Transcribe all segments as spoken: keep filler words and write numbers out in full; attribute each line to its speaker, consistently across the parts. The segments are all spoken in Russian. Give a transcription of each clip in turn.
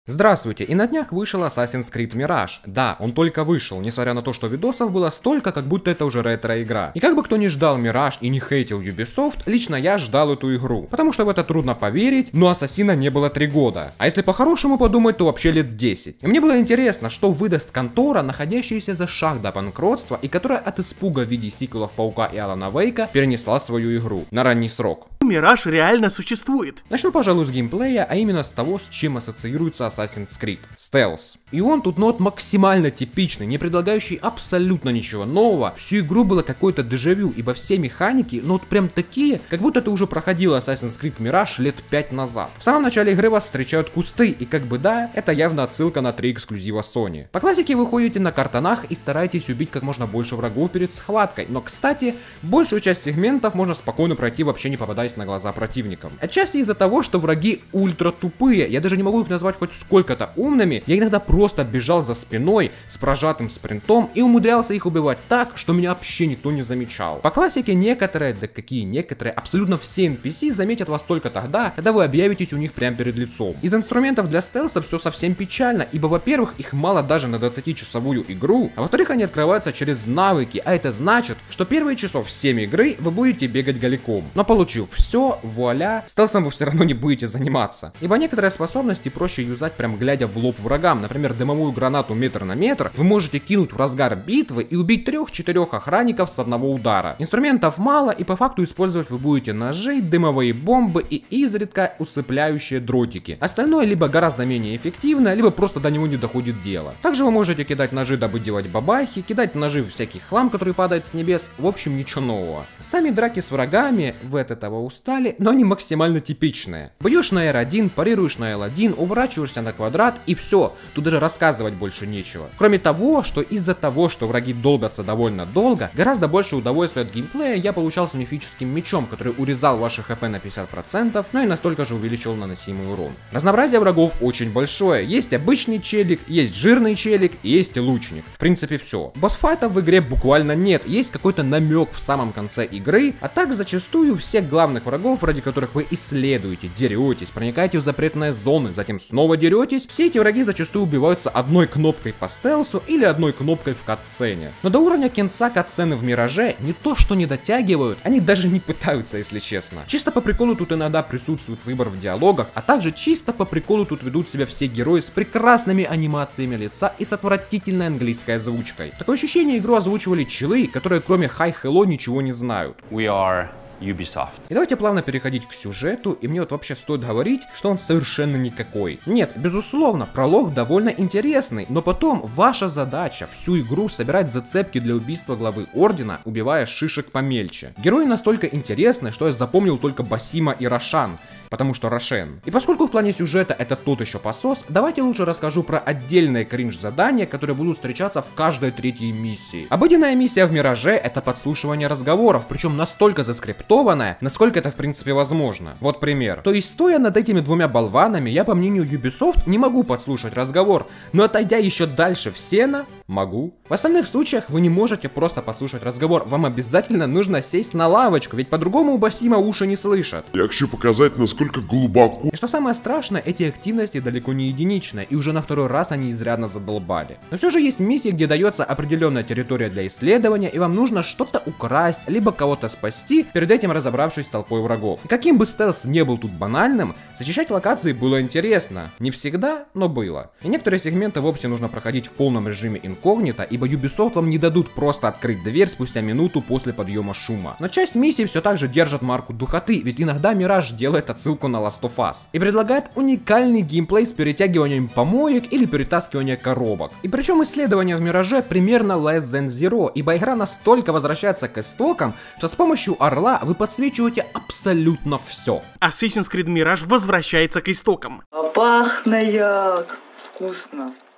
Speaker 1: Здравствуйте, и на днях вышел Assassin's Creed Mirage. Да, он только вышел, несмотря на то, что видосов было столько, как будто это уже ретро-игра. И как бы кто ни ждал Mirage и не хейтил Ubisoft, лично я ждал эту игру. Потому что в это трудно поверить, но Ассасина не было три года. А если по-хорошему подумать, то вообще лет десять. И мне было интересно, что выдаст контора, находящаяся за шаг до банкротства, и которая от испуга в виде сиквелов Паука и Алана Вейка перенесла свою игру на ранний срок.
Speaker 2: Мираж реально существует.
Speaker 1: Начну, пожалуй, с геймплея, а именно с того, с чем ассоциируется Assassin's Creed. Стелс. И он тут нот максимально типичный, не предлагающий абсолютно ничего нового. Всю игру было какое-то дежавю, ибо все механики, ну вот прям такие, как будто ты уже проходил Assassin's Creed Mirage лет пять назад. В самом начале игры вас встречают кусты, и как бы да, это явно отсылка на три эксклюзива Sony. По классике вы ходите на картонах и стараетесь убить как можно больше врагов перед схваткой, но кстати, большую часть сегментов можно спокойно пройти, вообще не попадаясь на глаза противникам. Отчасти из-за того, что враги ультра тупые, я даже не могу их назвать хоть сколько-то умными, я иногда просто бежал за спиной с прожатым спринтом и умудрялся их убивать так, что меня вообще никто не замечал. По классике некоторые, да какие некоторые, абсолютно все эн пи си заметят вас только тогда, когда вы объявитесь у них прямо перед лицом. Из инструментов для стелса все совсем печально, ибо, во-первых, их мало даже на двадцатичасовую игру, а во-вторых, они открываются через навыки, а это значит, что первые часов семь игры вы будете бегать голиком. Но получив все, вуаля, стелсом вы все равно не будете заниматься, ибо некоторые способности проще юзать прям глядя в лоб врагам. Например, дымовую гранату метр на метр вы можете кинуть в разгар битвы и убить трех-четырех охранников с одного удара. Инструментов мало, и по факту использовать вы будете ножи, дымовые бомбы и изредка усыпляющие дротики. Остальное либо гораздо менее эффективно, либо просто до него не доходит дело. Также вы можете кидать ножи, дабы делать бабахи, кидать ножи в всякий хлам, который падает с небес, в общем ничего нового. Сами драки с врагами, вы от этого устали, но они максимально типичные. Бьешь на эр один, парируешь на эл один, уворачиваешься на квадрат и все. Тут даже рассказывать больше нечего. Кроме того, что из-за того, что враги долбятся довольно долго, гораздо больше удовольствия от геймплея я получал с мифическим мечом, который урезал ваше хп на пятьдесят процентов, но и настолько же увеличил наносимый урон. Разнообразие врагов очень большое. Есть обычный челик, есть жирный челик, есть лучник. В принципе все. Босс-файтов в игре буквально нет, есть какой-то намек в самом конце игры, а так зачастую всех главных врагов, ради которых вы исследуете, деретесь, проникаете в запретные зоны, затем снова деретесь, все эти враги зачастую убиваются одной кнопкой по стелсу или одной кнопкой в катсцене. Но до уровня кинца катсцены в Мираже не то что не дотягивают, они даже не пытаются, если честно. Чисто по приколу тут иногда присутствует выбор в диалогах, а также чисто по приколу тут ведут себя все герои с прекрасными анимациями лица и с отвратительной английской озвучкой. Такое ощущение, игру озвучивали челы, которые кроме Hi Hello ничего не знают.
Speaker 3: We are Ubisoft.
Speaker 1: И давайте плавно переходить к сюжету, и мне вот вообще стоит говорить, что он совершенно никакой. Нет, безусловно, пролог довольно интересный, но потом ваша задача всю игру собирать зацепки для убийства главы Ордена, убивая шишек помельче. Герои настолько интересны, что я запомнил только Басима и Рошан, потому что Рошен. И поскольку в плане сюжета это тот еще посос, давайте лучше расскажу про отдельные кринж-задания, которые будут встречаться в каждой третьей миссии. Обыденная миссия в Мираже — это подслушивание разговоров, причем настолько заскриптованная, насколько это в принципе возможно. Вот пример. То есть, стоя над этими двумя болванами, я, по мнению Ubisoft, не могу подслушать разговор, но отойдя еще дальше в сено, могу. В остальных случаях вы не можете просто подслушать разговор, вам обязательно нужно сесть на лавочку, ведь по-другому у Басима уши не слышат.
Speaker 4: Я хочу показать, насколько глубоко.
Speaker 1: И что самое страшное, эти активности далеко не единичные, и уже на второй раз они изрядно задолбали. Но все же есть миссии, где дается определенная территория для исследования, и вам нужно что-то украсть, либо кого-то спасти, перед этим разобравшись с толпой врагов. И каким бы стелс не был тут банальным, зачищать локации было интересно. Не всегда, но было. И некоторые сегменты вовсе нужно проходить в полном режиме инкогнито, ибо Ubisoft вам не дадут просто открыть дверь спустя минуту после подъема шума. Но часть миссий все так же держат марку духоты, ведь иногда Mirage делает отсылку на Last of Us и предлагает уникальный геймплей с перетягиванием помоек или перетаскиванием коробок. И причем исследование в Мираже примерно less than zero, ибо игра настолько возвращается к истокам, что с помощью орла вы подсвечиваете абсолютно все.
Speaker 2: Assassin's Creed Mirage возвращается к истокам.
Speaker 5: А пахнет вкусно.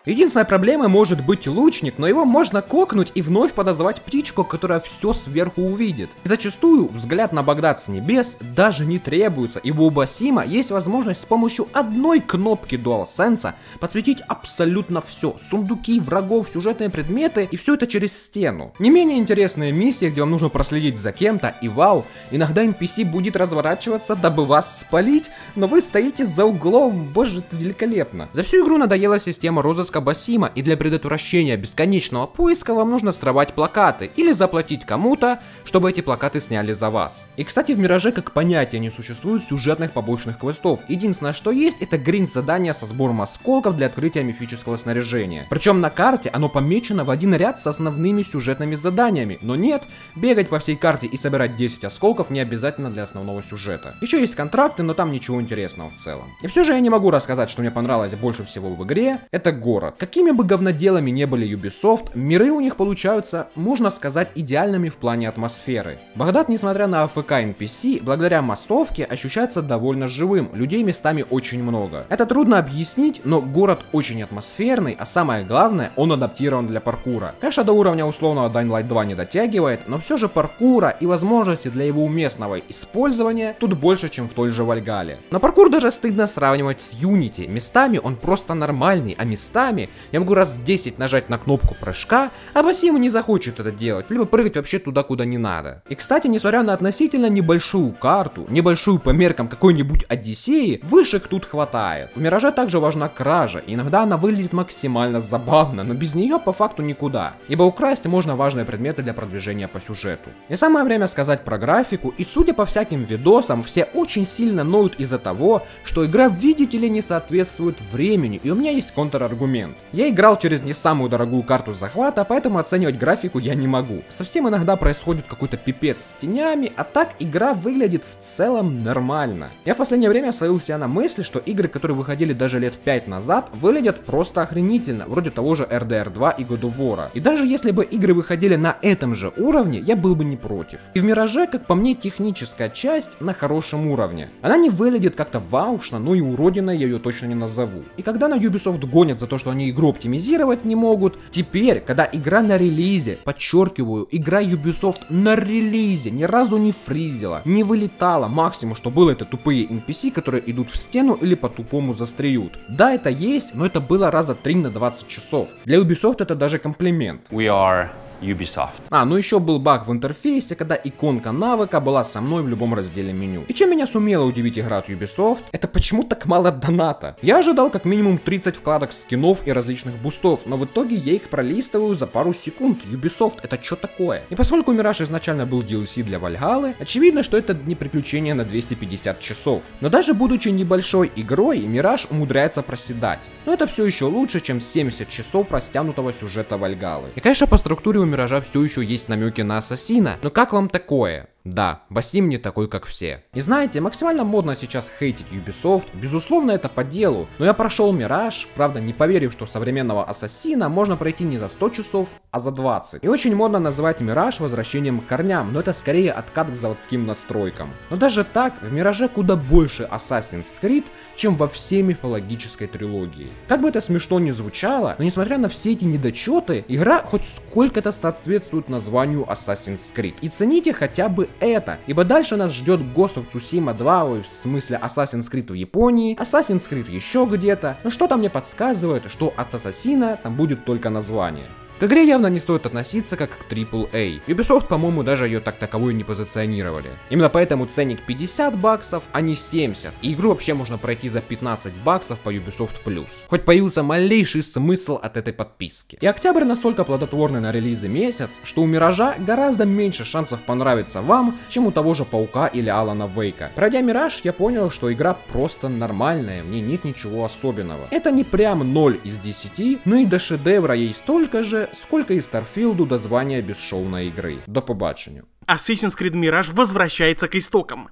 Speaker 1: Единственная проблема может быть лучник, но его можно кокнуть и вновь подозвать птичку, которая все сверху увидит. И зачастую взгляд на Багдад с небес даже не требуется, ибо у Басима есть возможность с помощью одной кнопки DualSense подсветить абсолютно все. Сундуки, врагов, сюжетные предметы и все это через стену. Не менее интересные миссии, где вам нужно проследить за кем-то, и вау, иногда эн пи си будет разворачиваться, дабы вас спалить, но вы стоите за углом, боже, это великолепно. За всю игру надоела система розыска Басима, и для предотвращения бесконечного поиска вам нужно срывать плакаты или заплатить кому-то, чтобы эти плакаты сняли за вас. И кстати, в Мираже как понятие не существует сюжетных побочных квестов. Единственное, что есть, это гринд задания со сбором осколков для открытия мифического снаряжения. Причем на карте оно помечено в один ряд с основными сюжетными заданиями, но нет, бегать по всей карте и собирать десять осколков не обязательно для основного сюжета. Еще есть контракты, но там ничего интересного в целом. И все же я не могу рассказать, что мне понравилось больше всего в игре, это город. Какими бы говноделами не были Ubisoft, миры у них получаются, можно сказать, идеальными в плане атмосферы. Багдад, несмотря на эй эф ка эн пи си, благодаря массовке ощущается довольно живым, людей местами очень много. Это трудно объяснить, но город очень атмосферный, а самое главное, он адаптирован для паркура. Конечно, до уровня условного Dying Light два не дотягивает, но все же паркура и возможности для его уместного использования тут больше, чем в той же Вальгале. Но паркур даже стыдно сравнивать с Unity, местами он просто нормальный, а местами я могу раз десять нажать на кнопку прыжка, а Басим не захочет это делать, либо прыгать вообще туда, куда не надо. И кстати, несмотря на относительно небольшую карту, небольшую по меркам какой-нибудь Одиссеи, вышек тут хватает. В Мираже также важна кража, и иногда она выглядит максимально забавно, но без нее по факту никуда, ибо украсть можно важные предметы для продвижения по сюжету. И самое время сказать про графику, и судя по всяким видосам, все очень сильно ноют из-за того, что игра, видите ли, не соответствует времени, и у меня есть контраргумент. Я играл через не самую дорогую карту захвата, поэтому оценивать графику я не могу. Совсем иногда происходит какой-то пипец с тенями, а так игра выглядит в целом нормально. Я в последнее время словил себя на мысли, что игры, которые выходили даже лет пять назад, выглядят просто охренительно, вроде того же эр дэ эр два и God of War. И даже если бы игры выходили на этом же уровне, я был бы не против. И в Мираже, как по мне, техническая часть на хорошем уровне. Она не выглядит как-то ваушно, но и уродиной я ее точно не назову. И когда на Ubisoft гонят за то, что они игру оптимизировать не могут, теперь, когда игра на релизе, подчеркиваю, игра Ubisoft на релизе ни разу не фризила, не вылетала, максимум, что было, это тупые эн пи си, которые идут в стену или по-тупому застреют. Да, это есть, но это было раза три на двадцать часов. Для Ubisoft это даже комплимент.
Speaker 3: We are Ubisoft.
Speaker 1: А, ну еще был баг в интерфейсе, когда иконка навыка была со мной в любом разделе меню. И чем меня сумела удивить игра от Ubisoft, это почему так мало доната. Я ожидал как минимум тридцать вкладок скинов и различных бустов, но в итоге я их пролистываю за пару секунд. Ubisoft, это что такое? И поскольку Mirage изначально был ди эл си для Вальгаллы, очевидно, что это не приключение на двести пятьдесят часов. Но даже будучи небольшой игрой, Mirage умудряется проседать. Но это все еще лучше, чем семьдесят часов растянутого сюжета Вальгаллы. И конечно, по структуре у Миража все еще есть намеки на Ассасина, но как вам такое? Да, Басим не такой, как все. И знаете, максимально модно сейчас хейтить Ubisoft, безусловно, это по делу, но я прошел Мираж, правда, не поверив, что современного Ассасина можно пройти не за сто часов, а за двадцать. И очень модно называть Мираж возвращением к корням, но это скорее откат к заводским настройкам. Но даже так, в Мираже куда больше Assassin's Creed, чем во всей мифологической трилогии. Как бы это смешно ни звучало, но несмотря на все эти недочеты, игра хоть сколько-то соответствует названию Assassin's Creed. И цените хотя бы это, ибо дальше нас ждет Ghost of Tsushima два, ой, в смысле Assassin's Creed в Японии, Assassin's Creed еще где-то, но что-то мне подсказывает, что от Ассасина там будет только название. К игре явно не стоит относиться как к трипл эй. Ubisoft, по-моему, даже ее так таковой не позиционировали. Именно поэтому ценник пятьдесят баксов, а не семьдесят. И игру вообще можно пройти за пятнадцать баксов по Ubisoft Plus. Хоть появился малейший смысл от этой подписки. И октябрь настолько плодотворный на релизы месяц, что у Миража гораздо меньше шансов понравиться вам, чем у того же Паука или Алана Вейка. Пройдя Мираж, я понял, что игра просто нормальная, в ней нет ничего особенного. Это не прям ноль из десяти, но и до шедевра ей столько же, сколько и Старфилду до звания бесшовной игры. До побачення.
Speaker 2: Assassin's Creed Mirage возвращается к истокам.